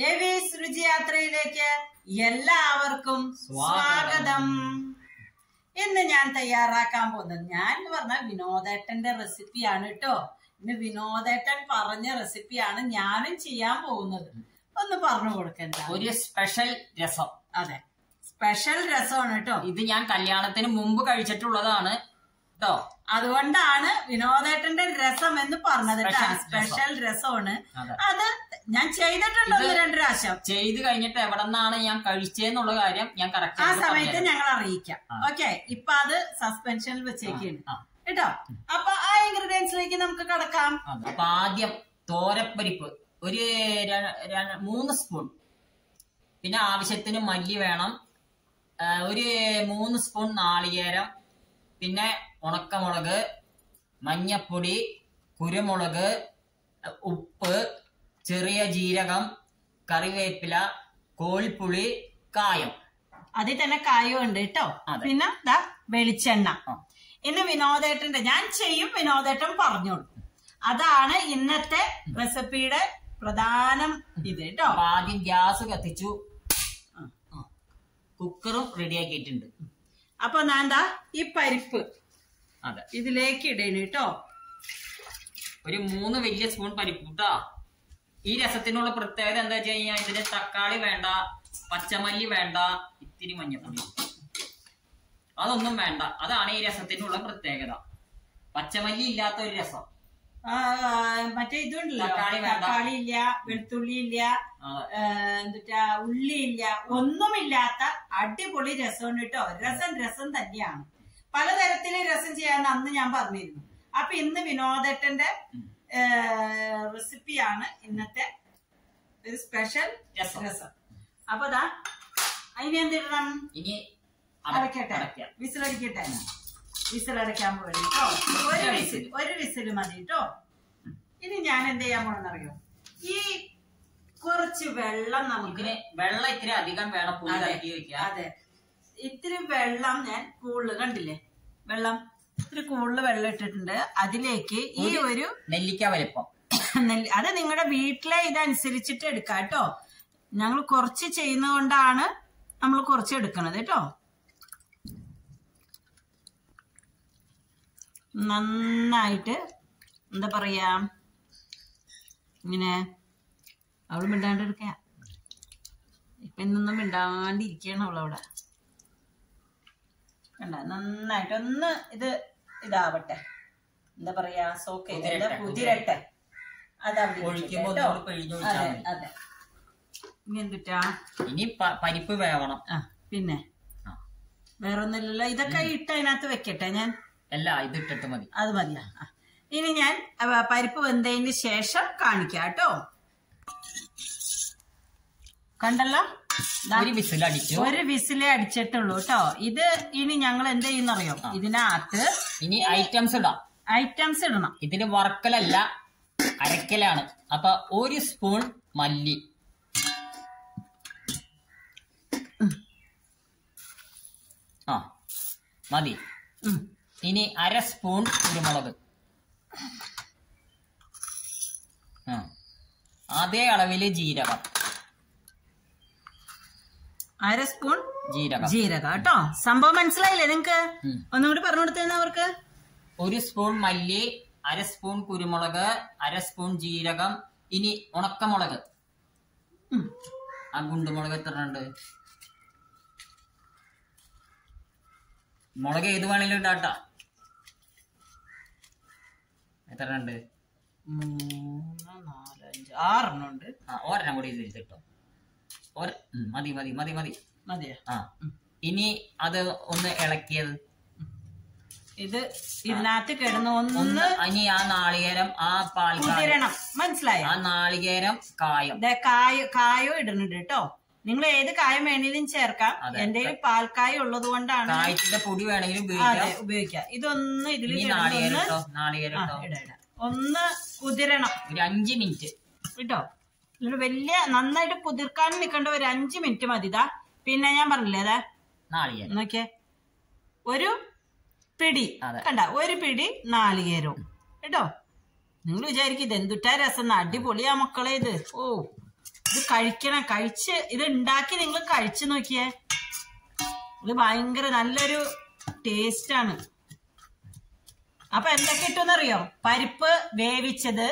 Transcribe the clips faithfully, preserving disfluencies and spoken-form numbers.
എവിസ് രുചിയാത്രയിലേക്ക് എല്ലാവർക്കും സ്വാഗതം. ഇന്ന് ഞാൻ തയ്യാറാക്കാൻ പോകുന്നത് ഞാൻ പറഞ്ഞ വിനോദേട്ടന്റെ റെസിപ്പിയാണ് കേട്ടോ. ഇന്ന് വിനോദേട്ടൻ പറഞ്ഞ റെസിപ്പിയാണ് ഞാനും ചെയ്യാൻ പോകുന്നത്. ഒന്ന് പറഞ്ഞു കൊടുക്കണ്ട. ഒരു സ്പെഷ്യൽ രസം. അതെ, സ്പെഷ്യൽ രസമാണ് കേട്ടോ. ഇത് ഞാൻ കല്യാണത്തിന് മുമ്പ് കഴിച്ചിട്ടുള്ളതാണ് കേട്ടോ. അതുകൊണ്ടാണ് വിനോദേട്ടന്റെ രസം എന്ന് പറഞ്ഞത്. സ്പെഷ്യൽ രസമാണ് അത്. ഞാൻ ചെയ്തിട്ടുണ്ട് രണ്ട് പ്രാവശ്യം. ചെയ്ത് കഴിഞ്ഞിട്ട് എവിടെ നിന്നാണ് ഞാൻ കഴിച്ചെന്നുള്ള കാര്യം ഞാൻ കറക്റ്റ് ആ സമയത്ത് ഞങ്ങൾ അറിയിക്കാം. ഓക്കെ, ഇപ്പൊ അത് സസ്പെൻഷനിൽ വെച്ചേക്കാണ് കേട്ടോ. അപ്പൊ ആ ഇൻഗ്രീഡിയൻസിലേക്ക് നമുക്ക് കടക്കാം. അപ്പൊ ആദ്യം തോരപ്പരിപ്പ് ഒരു മൂന്ന് സ്പൂൺ, പിന്നെ ആവശ്യത്തിന് മല്ലി വേണം, ഒരു മൂന്ന് സ്പൂൺ നാളികേരം, പിന്നെ ഉണക്കമുളക്, മഞ്ഞപ്പൊടി, കുരുമുളക്, ഉപ്പ്, ചെറിയ ജീരകം, കറിവേപ്പില, കോൽപ്പുളി, കായം. അതിൽ തന്നെ കായം ഉണ്ട് കേട്ടോ. പിന്നെ ദാ വെളിച്ചെണ്ണ. ഇന്ന് വിനോദേട്ടന്റെ ഞാൻ ചെയ്യും, വിനോദേട്ടൻ പറഞ്ഞോളൂ. അതാണ് ഇന്നത്തെ റെസിപ്പിയുടെ പ്രധാനം ഇത് കേട്ടോ. ആദ്യം ഗ്യാസ് കത്തിച്ചു, കുക്കറും റെഡിയാക്കിയിട്ടുണ്ട്. അപ്പൊ ഞാൻ ദാ ഈ പരിപ്പ് അതെ ഇതിലേക്ക് ഇടേണ് കേട്ടോ. ഒരു മൂന്ന് വലിയ സ്പൂൺ പരിപ്പ് കേട്ടോ. ഈ രസത്തിനുള്ള പ്രത്യേകത എന്താ വെച്ച് കഴിഞ്ഞാൽ ഇതിന് തക്കാളി വേണ്ട, പച്ചമല്ലി വേണ്ട, ഇത്തിരി മഞ്ഞപ്പൊടി, അതൊന്നും വേണ്ട. അതാണ് ഈ രസത്തിനുള്ള പ്രത്യേകത. പച്ചമല്ലി ഇല്ലാത്ത ഒരു രസം. മറ്റേ ഇതുണ്ടല്ലോ, തക്കാളി തക്കാളി ഇല്ല, വെളുത്തുള്ളി ഇല്ല, എന്നിട്ടാ ഉള്ളി ഇല്ല, ഒന്നുമില്ലാത്ത അടിപൊളി രസമാണ് കേട്ടോ. രസം രസം തന്നെയാണ്. പലതരത്തില് രസം ചെയ്യാൻ അന്ന് ഞാൻ പറഞ്ഞിരുന്നു. അപ്പൊ ഇന്ന് വിനോദേട്ടന്റെ റെസിപ്പിയാണ് ഇന്നത്തെ ഒരു സ്പെഷ്യൽ രസം. അപ്പൊ ദാ അതിന് എന്തിടണം? ഇനി അടക്കട്ടെ, വിസിലടിക്കട്ടെ. വിസിലടയ്ക്കാൻ പോയി കേട്ടോ. ഒരു വിസിൽ ഒരു വിസില് മതി കേട്ടോ. ഇനി ഞാൻ എന്ത് ചെയ്യാൻ പോണെന്നറിയോ? ഈ കുറച്ച് വെള്ളം നമുക്ക് വെള്ളം ഇത്തിരി അധികം വേണം. അതെ, ഇത്തിരി വെള്ളം ഞാൻ കൂടുതൽ കണ്ടില്ലേ, വെള്ളം ഇത്തിരി കൂടുതൽ വെള്ളം ഇട്ടിട്ടുണ്ട്. അതിലേക്ക് ഈ ഒരു നെല്ലിക്ക വലിപ്പം, അത് നിങ്ങളുടെ വീട്ടിലെ ഇതനുസരിച്ചിട്ട് എടുക്കാം കേട്ടോ. ഞങ്ങൾ കുറച്ച് ചെയ്യുന്നത് കൊണ്ടാണ് നമ്മൾ കുറച്ച് എടുക്കണത് കേട്ടോ. നന്നായിട്ട് എന്താ പറയാ, ഇങ്ങനെ അവള് മിണ്ടാണ്ട് എടുക്ക. ഇപ്പൊ ഇന്നൊന്നും മിണ്ടാണ്ടിരിക്കണം അവളവിടെ. കണ്ട, നന്നായിട്ട് ഒന്ന് ഇത് ഇതാവട്ടെ, എന്താ പറയാ, സോക്ക് കുതിരട്ടെ. അതവിടെ അതെ അതെ. ഇനി എന്തിട്ടാ, ഇനി പരിപ്പ് വേവണം. ആ പിന്നെ വേറൊന്നുമില്ലല്ലോ. ഇതൊക്കെ ഇട്ട് അതിനകത്ത് വെക്കട്ടെ ഞാൻ. അല്ല, ഇത് ഇട്ടിട്ട് മതി. അത് മതിയാ. ഇനി ഞാൻ പരിപ്പ് വെന്തതിന് ശേഷം കാണിക്കാം കേട്ടോ. കണ്ടല്ലോ, ഒരു വിസിൽ അടിച്ചു. ഒരു വിസിലേ അടിച്ചിട്ടുള്ളൂ കേട്ടോ. ഇത് ഇനി ഞങ്ങൾ എന്ത് ചെയ്യുന്നറിയോ, ഇതിനകത്ത് ഇനി ഐറ്റംസ് ഇടാം. ഐറ്റംസ് ഇടണം. ഇതിന് വറക്കലല്ല, അരക്കലാണ്. അപ്പൊ ഒരു സ്പൂൺ മല്ലി, ആ മതി. ഇനി അര സ്പൂൺ കുരുമുളക്, അതേ അളവില് ജീരകം, അര സ്പൂൺ ജീരകം ജീരകം കേട്ടോ. സംഭവം മനസ്സിലായില്ലേ നിങ്ങക്ക്? ഒന്നുകൂടി പറഞ്ഞു കൊടുത്തേന്ന് അവർക്ക്. ഒരു സ്പൂൺ മല്ലി, അര സ്പൂൺ കുരുമുളക്, അര സ്പൂൺ ജീരകം. ഇനി ഉണക്കമുളക്, ആ ഗുണ്ടുമുളക് എത്ര ഉണ്ട്? മുളക് ഏത് വേണേലും ഇടാട്ടാ. എത്ര ഉണ്ട്? മൂന്ന് നാലഞ്ച് ആറെണ്ണം ഉണ്ട്. ആ, ഒരെണ്ണം കൂടി ഇതിൽ കിട്ടോ. മതി മതി മതി മതി മതിയാ. ആ, ഇനി അത് ഒന്ന് ഇളക്കിയത് ഇത് ഇതിനകത്ത് കിടന്ന് ഒന്ന് ഇനി ആ നാളികേരം, ആ പാൽ കുതിരണം. മനസ്സിലായോ? ആ നാളികേരം, കായം, കായ കായോ ഇടുന്നുണ്ട് കേട്ടോ. നിങ്ങൾ ഏത് കായം വേണേലും ചേർക്കാം. എന്റെ പാൽക്കായ ഉള്ളത് കൊണ്ടാണ്. കായത്തിന്റെ പൊടി വേണമെങ്കിലും ഉപയോഗിക്കാം. ഇതൊന്ന് ഇതിൽ ഒന്ന് കുതിരണം. ഒരു അഞ്ച് മിനിറ്റ് കേട്ടോ. വലിയ നന്നായിട്ട് കുതിർക്കാനും നിൽക്കേണ്ട, ഒരു അഞ്ച് മിനിറ്റ് മതിതാ. പിന്നെ ഞാൻ പറഞ്ഞില്ലേ, അതാ നാളികേരം നോക്കിയേ, ഒരു പിടി കണ്ട, ഒരു പിടി നാളികേരവും കേട്ടോ. നിങ്ങൾ വിചാരിക്കും ഇത് എന്തുട്ടാ രസം, അടിപൊളിയാ മക്കളെ ഇത്. ഓ ഇത് കഴിക്കണം. കഴിച്ച് ഇത് ഉണ്ടാക്കി നിങ്ങൾ കഴിച്ചു നോക്കിയേ. ഇത് ഭയങ്കര നല്ലൊരു ടേസ്റ്റ് ആണ്. അപ്പൊ എന്തൊക്കെ ഇട്ടെന്നറിയോ? പരിപ്പ് വേവിച്ചത്,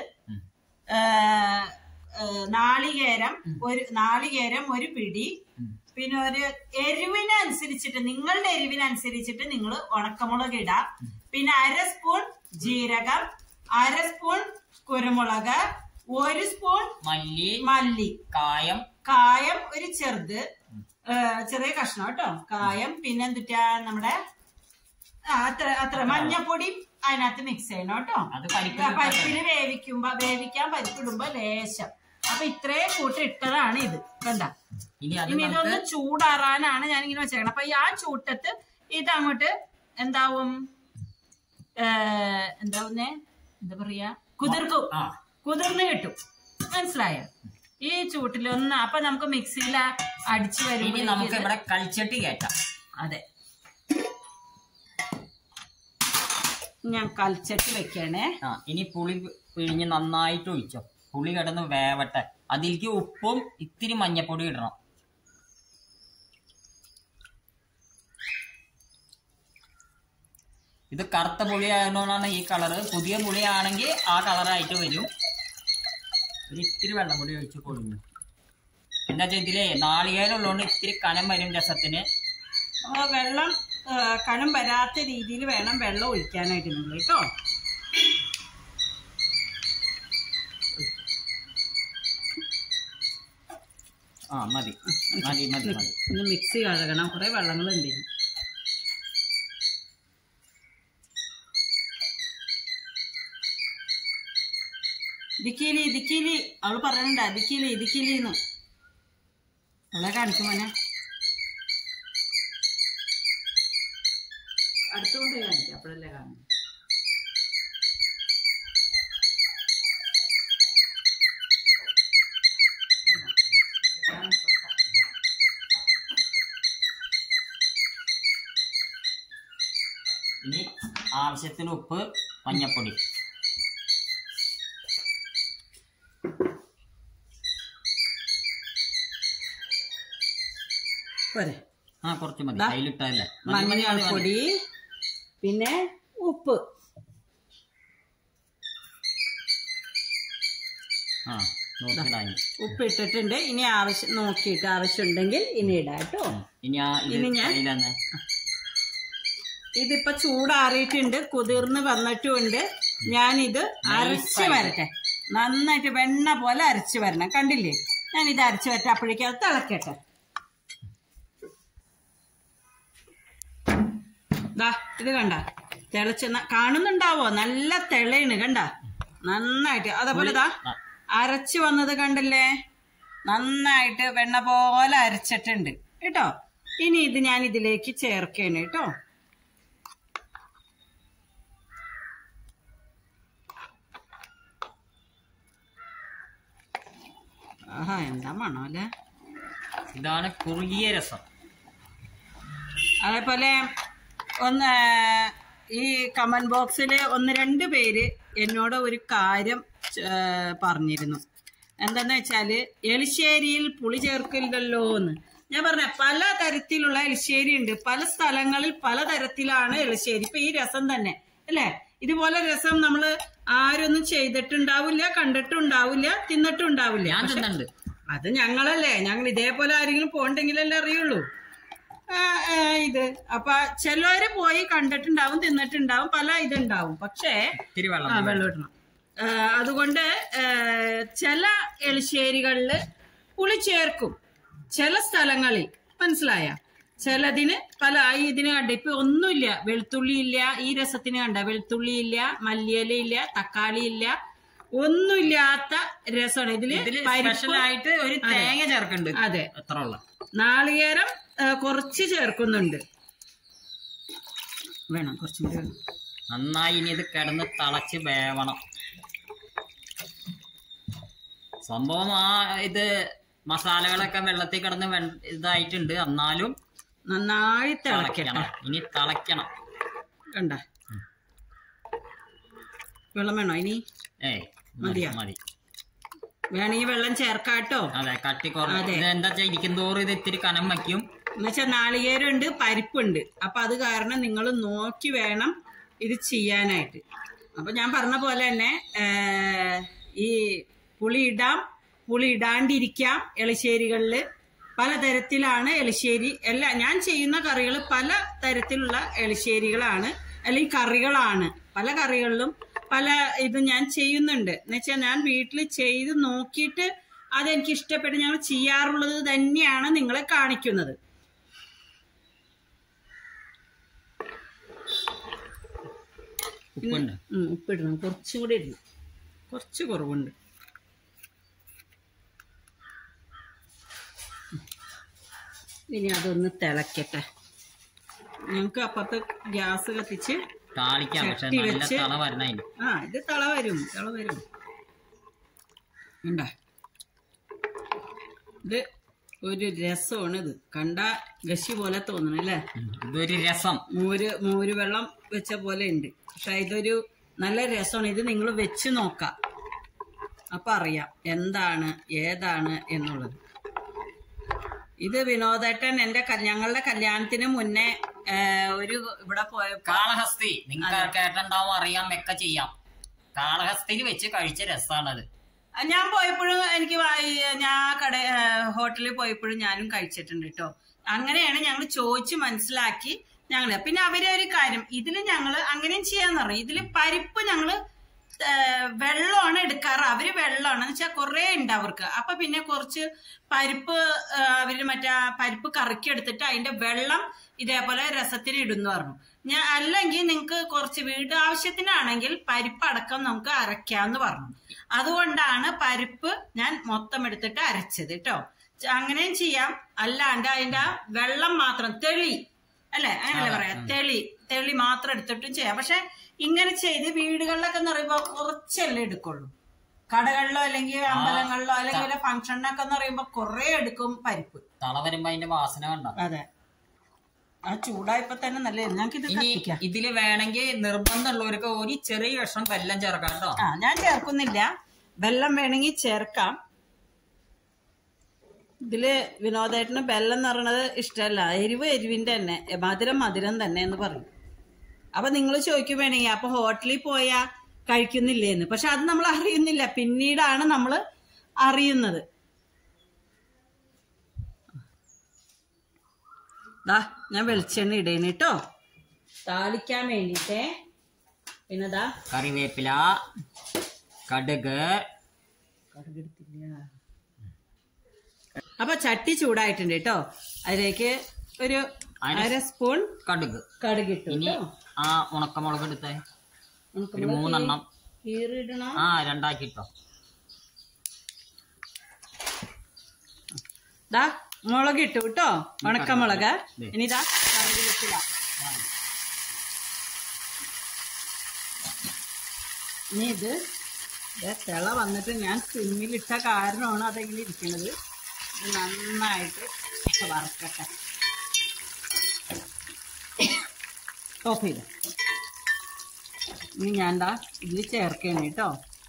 നാളികേരം ഒരു നാളികേരം ഒരു പിടി, പിന്നെ ഒരു എരിവിനനുസരിച്ചിട്ട് നിങ്ങളുടെ എരിവിനനുസരിച്ചിട്ട് നിങ്ങൾ ഉണക്കമുളക് ഇടാം. പിന്നെ അര സ്പൂൺ ജീരകം, അര സ്പൂൺ കുരുമുളക്, ഒരു സ്പൂൺ മല്ലി മല്ലി കായം കായം ഒരു ചെറുത് ചെറിയ കഷ്ണം കേട്ടോ കായം. പിന്നെ എന്തിട്ടാ നമ്മുടെ അത്ര അത്ര മഞ്ഞപ്പൊടി അതിനകത്ത് മിക്സ് ചെയ്യണം കേട്ടോ. പരിപ്പിന് വേവിക്കുമ്പോ വേവിക്കാൻ പരിപ്പിടുമ്പോ ലേശം. അപ്പൊ ഇത്രയും കൂട്ടി ഇട്ടതാണ് ഇത്. കണ്ട, ഇനി ഇതൊന്ന് ചൂടാറാനാണ് ഞാൻ ഇങ്ങനെ വെച്ചേക്കണം. അപ്പൊ ഈ ആ ചൂട്ടത്ത് ഇത് അങ്ങോട്ട് എന്താവും എന്താവുന്നേ എന്താ പറയാ കുതിർക്കും, കുതിർന്ന് കിട്ടും. മനസ്സിലായോ? ഈ ചൂട്ടിലൊന്ന് അപ്പൊ നമുക്ക് മിക്സിയിൽ അടിച്ചു വരുമ്പോ നമുക്ക് ഇവിടെ കളിച്ചട്ടി കയറ്റാം. അതെ, ഞാൻ കളിച്ചട്ടി വെക്കണേ. ആ ഇനി പുളി പിഴിഞ്ഞ് നന്നായിട്ട് ഒഴിച്ചോ. പുളി കിടന്ന് വേവട്ടെ. അതിലേക്ക് ഉപ്പും ഇത്തിരി മഞ്ഞപ്പൊടി ഇടണം. ഇത് കറുത്ത പുളി ആയതുകൊണ്ടാണ് ഈ കളറ്. പുതിയ പുളിയാണെങ്കിൽ ആ കളറായിട്ട് വരും. ഒരു ഇത്തിരി വെള്ളം കൂടി ഒഴിച്ച് കൊടുക്കുന്നു. എന്താ വെച്ചാൽ ഇതിലേ നാളികേരം ഉള്ളതുകൊണ്ട് ഇത്തിരി കനം വരും രസത്തിന്. വെള്ളം കനം വരാത്ത രീതിയിൽ വേണം വെള്ളം ഒഴിക്കാനായിട്ട് നിങ്ങൾ കേട്ടോ. ആ മതി മതി മതി മതി. ഇന്ന് മിക്സി കഴുകണം, കുറെ വെള്ളങ്ങളുണ്ട്. ദിക്കിലി ദിക്കിലി അവള് പറയണ്ട, ദിക്കിലി ദിക്കിലിന്ന് അവളെ കാണിക്കും. മോനെ അടുത്തുകൊണ്ട് കാണിക്കാം, അപ്പോഴല്ലേ കാണും. ഇനി ആവശ്യത്തിന് ഉപ്പ്, മഞ്ഞപ്പൊടി. ആ കുറച്ച് മതി, കയ്യിലിട്ടല്ലേ. മഞ്ഞൾപ്പൊടി, പിന്നെ ഉപ്പ്. ആ ഉപ്പ് ഇട്ടിട്ടുണ്ട്. ഇനി ആവശ്യം നോക്കിയിട്ട് ആവശ്യമുണ്ടെങ്കിൽ ഇനി ഇടാം കേട്ടോ. ഇനി ഞാൻ ഇതിപ്പോ ചൂടാറിയിട്ടുണ്ട്, കുതിർന്ന് വന്നിട്ടുമുണ്ട്. ഞാനിത് അരച്ച് വരട്ടെ. നന്നായിട്ട് വെണ്ണ പോലെ അരച്ച് വരണം. കണ്ടില്ലേ, ഞാൻ ഇത് അരച്ച് വരട്ടെ. അപ്പോഴേക്കും അത് തിളക്കട്ടെ. ദാ ഇത് കണ്ട തിളച്ച് കാണുന്നുണ്ടാവോ? നല്ല തിളയാണ് കണ്ട നന്നായിട്ട്. അതേപോലെ ദാ അരച്ച് വന്നത് കണ്ടില്ലേ, നന്നായിട്ട് വെണ്ണ പോലെ അരച്ചിട്ടുണ്ട് കേട്ടോ. ഇനി ഇത് ഞാൻ ഇതിലേക്ക് ചേർക്കേണ് കേട്ടോ. ആഹാ എന്താ മണോ അല്ലേ. ഇതാണ് കുറുകിയ രസം. അതേപോലെ ഒന്ന് ഈ കമന്റ് ബോക്സിൽ ഒന്ന് രണ്ട് പേര് എന്നോട് ഒരു കാര്യം പറഞ്ഞിരുന്നു. എന്താന്ന് വെച്ചാല് എലിശ്ശേരിയിൽ പുളി ചേർക്കില്ലല്ലോ എന്ന്. ഞാൻ പറഞ്ഞ പല തരത്തിലുള്ള എലിശ്ശേരി ഉണ്ട്, പല സ്ഥലങ്ങളിൽ പലതരത്തിലാണ് എലിശ്ശേരി. ഇപ്പൊ ഈ രസം തന്നെ അല്ലേ, ഇതുപോലെ രസം നമ്മള് ആരൊന്നും ചെയ്തിട്ടുണ്ടാവില്ല, കണ്ടിട്ടുണ്ടാവില്ല, തിന്നിട്ടുണ്ടാവില്ല. അത് ഞങ്ങളല്ലേ, ഞങ്ങൾ ഇതേപോലെ ആരെങ്കിലും പോണ്ടെങ്കിലല്ലേ അറിയുള്ളൂ ഇത്. അപ്പൊ ചിലവര് പോയി കണ്ടിട്ടുണ്ടാവും, തിന്നിട്ടുണ്ടാവും, പല ഇതുണ്ടാവും. പക്ഷേ വെള്ളം ഇടണം. അതുകൊണ്ട് ചില എളിശ്ശേരികളില് പുളി ചേർക്കും, ചില സ്ഥലങ്ങളിൽ. മനസ്സിലായ? ചിലതിന് പല ഇതിന് കണ്ട ഇപ്പൊ ഒന്നുമില്ല, വെളുത്തുള്ളി ഇല്ല ഈ രസത്തിന് കണ്ട, വെളുത്തുള്ളി ഇല്ല, മല്ലിയില ഇല്ല, തക്കാളി ഇല്ല, ഒന്നുമില്ലാത്ത രസമാണ് ഇതില്. സ്പെഷ്യലായിട്ട് ഒരു തേങ്ങ ചേർക്കുന്നുണ്ട്. അതെ, എത്ര ഉള്ള നാളികേരം കുറച്ച് ചേർക്കുന്നുണ്ട്. വേണം കുറച്ചും കൂടി വേണം. നന്നായി ഇനി ഇത് കിടന്ന് തിളച്ച് വേവണം. സംഭവം ആ ഇത് മസാലകളൊക്കെ വെള്ളത്തിൽ കിടന്ന് ഇതായിട്ടുണ്ട്, എന്നാലും നന്നായി തിളക്കണം. ഇനി തിളക്കണം കണ്ട. വെള്ളം വേണോ ഇനി? ഏ മതിയാ മതി. വേണമെങ്കിൽ വെള്ളം ചേർക്കാട്ടോ. അതെ, കട്ടി കുറവ്. എന്താ വെച്ചാൽ ഇരിക്കുന്തോറും ഇത് ഇത്തിരി കനം വയ്ക്കും. എന്നുവെച്ചാൽ നാളികേരമുണ്ട്, പരിപ്പുണ്ട്. അപ്പൊ അത് കാരണം നിങ്ങൾ നോക്കി വേണം ഇത് ചെയ്യാനായിട്ട്. അപ്പൊ ഞാൻ പറഞ്ഞ പോലെ തന്നെ ഈ പുളി ഇടാം, പുളി ഇടാണ്ടിരിക്കാം. എളിശ്ശേരികളില് പലതരത്തിലാണ് എളിശ്ശേരി. എല്ലാ ഞാൻ ചെയ്യുന്ന കറികൾ പല തരത്തിലുള്ള എളിശ്ശേരികളാണ്, അല്ലെങ്കിൽ കറികളാണ്. പല കറികളിലും പല ഇത് ഞാൻ ചെയ്യുന്നുണ്ട്. എന്നുവെച്ചാൽ ഞാൻ വീട്ടിൽ ചെയ്ത് നോക്കിയിട്ട് അതെനിക്ക് ഇഷ്ടപ്പെട്ട് ഞങ്ങൾ ചെയ്യാറുള്ളത് തന്നെയാണ് നിങ്ങളെ കാണിക്കുന്നത്. ഉപ്പിടണം, കുറച്ചും കൂടി ഇടണം, കുറച്ച് കുറവുണ്ട്. ഇനി അതൊന്ന് തിളക്കട്ടെ. ഞങ്ങൾക്ക് അപ്പുറത്ത് ഗ്യാസ് കത്തിച്ച് ചട്ടി വെച്ച് ആ ഇത് തള വരും, തള വരും. ഉണ്ടാ ഇത് ഒരു രസമാണ്. ഇത് കണ്ട ഗശി പോലെ തോന്നണം അല്ലേ? ഇതൊരു രസം. മോര് മോര് വെള്ളം വെച്ച പോലെ ഉണ്ട്. പക്ഷെ ഇതൊരു നല്ല രസമാണ്. ഇത് നിങ്ങൾ വെച്ച് നോക്കാം, അപ്പൊ അറിയാം എന്താണ് ഏതാണ് എന്നുള്ളത്. ഇത് വിനോദേട്ടൻ എന്റെ ഞങ്ങളുടെ കല്യാണത്തിന് മുന്നേ ഒരു ഇവിടെ പോയ കാളഹസ്തി, നിങ്ങൾ കേട്ടിട്ടുണ്ടാവും, അറിയാം, ഒക്കെ ചെയ്യാം. കാളഹസ്തിയിൽ വെച്ച് കഴിച്ച രസമാണത്. ഞാൻ പോയപ്പോഴും എനിക്ക് ഞാൻ കട ഹോട്ടലിൽ പോയപ്പോഴും ഞാനും കഴിച്ചിട്ടുണ്ട് കേട്ടോ. അങ്ങനെയാണ് ഞങ്ങൾ ചോദിച്ച് മനസ്സിലാക്കി ഞങ്ങള്. പിന്നെ അവരെ ഒരു കാര്യം, ഇതില് ഞങ്ങള് അങ്ങനെയും ചെയ്യാന്ന് പറയും. ഇതില് പരിപ്പ് ഞങ്ങള് വെള്ളമാണ് എടുക്കാറ്. അവര് വെള്ളമാണ് എന്ന് വെച്ചാൽ കുറെ ഉണ്ട് അവർക്ക്. അപ്പൊ പിന്നെ കുറച്ച് പരിപ്പ് അവര് മറ്റേ പരിപ്പ് കറക്കി എടുത്തിട്ട് അതിന്റെ വെള്ളം ഇതേപോലെ രസത്തിന് ഇടുന്നു പറഞ്ഞു. ഞാൻ അല്ലെങ്കിൽ നിങ്ങക്ക് കുറച്ച് വീട് ആവശ്യത്തിനാണെങ്കിൽ പരിപ്പ് അടക്കം നമുക്ക് അരയ്ക്കാന്ന് പറഞ്ഞു. അതുകൊണ്ടാണ് പരിപ്പ് ഞാൻ മൊത്തം എടുത്തിട്ട് അരച്ചത് കേട്ടോ. അങ്ങനെയും ചെയ്യാം, അല്ലാണ്ട് അതിന്റെ വെള്ളം മാത്രം തെളി അല്ലെ, അങ്ങനെയല്ലേ പറയാ, തെളി തെളി മാത്രം എടുത്തിട്ടും ചെയ്യാം. പക്ഷെ ഇങ്ങനെ ചെയ്ത് വീടുകളിലൊക്കെ എന്ന് പറയുമ്പോ കുറച്ചല്ലേ എടുക്കുള്ളൂ. കടകളിലോ അല്ലെങ്കിൽ അമ്പലങ്ങളിലോ അല്ലെങ്കിൽ ഫംഗ്ഷനൊക്കെ എന്ന് പറയുമ്പോ കുറെ എടുക്കും പരിപ്പ്. തള വരുമ്പോ അതിന്റെ വാസന കണ്ടോ? അതെ, ആ ചൂടായപ്പോ തന്നെ നല്ല. ഞങ്ങൾക്ക് ഇത് ഇതില് വേണമെങ്കിൽ നിർബന്ധമുള്ളവർക്ക് ഒരു ചെറിയ കഷ്ണം വെള്ളം ചേർക്കാം കേട്ടോ. ആ ഞാൻ ചേർക്കുന്നില്ല, വെള്ളം വേണമെങ്കിൽ ചേർക്കാം. ഇതില് വിനോദേട്ടന് വെള്ളം എന്ന് പറയണത് ഇഷ്ടമല്ല, എരിവ് എരിവിന്റെ തന്നെ, മധുരം മധുരം തന്നെ എന്ന് പറയും. അപ്പൊ നിങ്ങൾ ചോദിക്കും വേണമെങ്കിൽ അപ്പൊ ഹോട്ടലിൽ പോയാ കഴിക്കുന്നില്ലേന്ന്. പക്ഷെ അത് നമ്മൾ അറിയുന്നില്ല, പിന്നീടാണ് നമ്മൾ അറിയുന്നത്. ദാ ഞാൻ വെളിച്ചെണ്ണ ഇടേന് കേട്ടോ, താളിക്കാൻ വേണ്ടിട്ടേ. പിന്നെതാ കറിവേപ്പില, കടുക്. കടുക് എടുത്തില്ല. അപ്പൊ ചട്ടി ചൂടായിട്ടുണ്ട് കേട്ടോ. അതിലേക്ക് ഒരു അര സ്പൂൺ കടുക് കടുക് ഇട്ടു. ഇനി ആ ഉണക്കമുളക് എടുത്തേ, ഒരു മൂന്നെണ്ണം കീറിടണം. ആ രണ്ടാക്കിട്ടോ. ദാ മുളക് ഇട്ടു കേട്ടോ, ഉണക്കമുളക്. ഇനി ഇതാ കറിവേപ്പില. ഇനി ഇത് തിള വന്നിട്ട് ഞാൻ സിമ്മിലിട്ട കാരണമാണ് അതെങ്ങനെ ഇരിക്കുന്നത്. ഇത് നന്നായിട്ട് വറക്കട്ടെ. ഓഫ് ചെയ്ത ഇനി ഞാൻ ദാ ഇതിൽ ചേർക്കേണേ കേട്ടോ.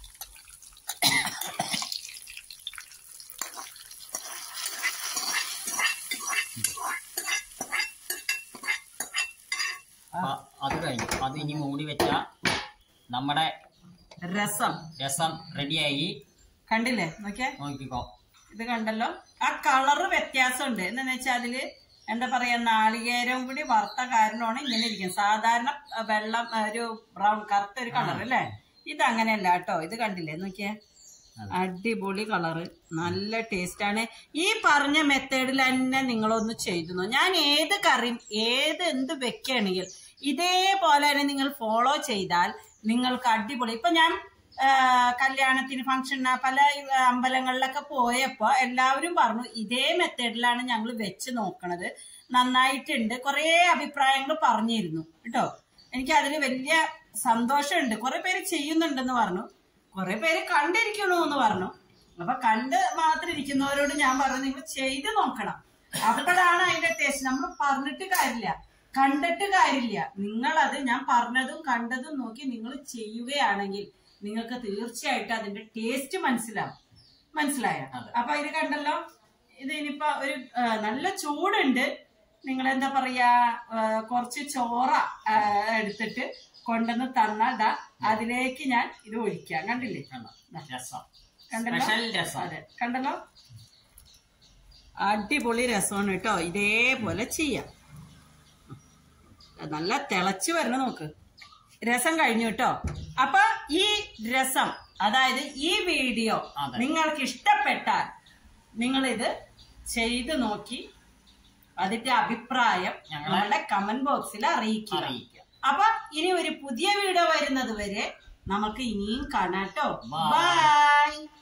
അത് കഴിഞ്ഞു. അത് ഇനി മൂടി വെച്ച നമ്മുടെ രസം രസം റെഡിയായി. കണ്ടില്ലേ? നോക്കിയേ, നോക്കിക്കോ. ഇത് കണ്ടല്ലോ, ആ കളറ് വ്യത്യാസമുണ്ട്. എന്താന്ന് വെച്ചാൽ അതില് എന്താ പറയാ, നാളികേരം കൂടി വറുത്ത കാരണമാണ് ഇങ്ങനെ ഇരിക്കുന്നത്. സാധാരണ വെള്ളം ഒരു ബ്രൗൺ കറുത്ത ഒരു കളർ അല്ലേ, ഇത് അങ്ങനെയല്ല കേട്ടോ. ഇത് കണ്ടില്ലേ, നോക്കിയേ, അടിപൊളി കളറ്, നല്ല ടേസ്റ്റ് ആണ്. ഈ പറഞ്ഞ മെത്തേഡിൽ തന്നെ നിങ്ങളൊന്ന് ചെയ്തു. ഞാൻ ഏത് കറിയും ഏത് എന്ത് വെക്കുകയാണെങ്കിൽ ഇതേപോലെ തന്നെ നിങ്ങൾ ഫോളോ ചെയ്താൽ നിങ്ങൾക്ക് അടിപൊളി. ഇപ്പൊ ഞാൻ കല്യാണത്തിന് ഫംഗ്ഷന് പല അമ്പലങ്ങളിലൊക്കെ പോയപ്പോ എല്ലാവരും പറഞ്ഞു ഇതേ മെത്തേഡിലാണ് ഞങ്ങൾ വെച്ച് നോക്കണത്, നന്നായിട്ടുണ്ട്. കുറെ അഭിപ്രായങ്ങൾ പറഞ്ഞിരുന്നു കേട്ടോ. എനിക്ക് അതിൽ വലിയ സന്തോഷമുണ്ട്. കുറെ പേര് ചെയ്യുന്നുണ്ടെന്ന് പറഞ്ഞു, കുറെ പേര് കണ്ടിരിക്കണു എന്ന് പറഞ്ഞു. അപ്പൊ കണ്ട് മാത്രം ഇരിക്കുന്നവരോട് ഞാൻ പറഞ്ഞു നിങ്ങൾ ചെയ്ത് നോക്കണം, അപ്പോഴാണ് അതിന്റെ ടേസ്റ്റ്. നമ്മൾ പറഞ്ഞിട്ട് കാര്യമില്ല, കണ്ടിട്ട് കാര്യമില്ല. നിങ്ങളത് ഞാൻ പറഞ്ഞതും കണ്ടതും നോക്കി നിങ്ങൾ ചെയ്യുകയാണെങ്കിൽ നിങ്ങൾക്ക് തീർച്ചയായിട്ടും അതിന്റെ ടേസ്റ്റ് മനസ്സിലാവും. മനസ്സിലായോ? അപ്പൊ ഇത് കണ്ടല്ലോ, ഇത് ഇനിയിപ്പോ ഒരു നല്ല ചൂടുണ്ട്. നിങ്ങൾ എന്താ പറയാ, കുറച്ച് ചോറ എടുത്തിട്ട് കൊണ്ടുവന്ന് തന്നതാ, അതിലേക്ക് ഞാൻ ഇത് ഒഴിക്കാം. കണ്ടില്ലേ? കണ്ടല്ലോ? അതെ, കണ്ടല്ലോ? അടിപൊളി രസമാണ് കേട്ടോ. ഇതേപോലെ ചെയ്യാം. നല്ല തിളച്ചു വരണം. നോക്ക്, രസം കഴിഞ്ഞു കേട്ടോ. അപ്പൊ ഈ രസം, അതായത് ഈ വീഡിയോ നിങ്ങൾക്ക് ഇഷ്ടപ്പെട്ടാൽ നിങ്ങൾ ഇത് ചെയ്ത് നോക്കി അതിന്റെ അഭിപ്രായം ഞങ്ങളുടെ കമന്റ് ബോക്സിൽ അറിയിക്കുക. അപ്പൊ ഇനി ഒരു പുതിയ വീഡിയോ വരുന്നത് വരെ നമുക്ക് ഇനിയും കാണാം കേട്ടോ. ബൈ.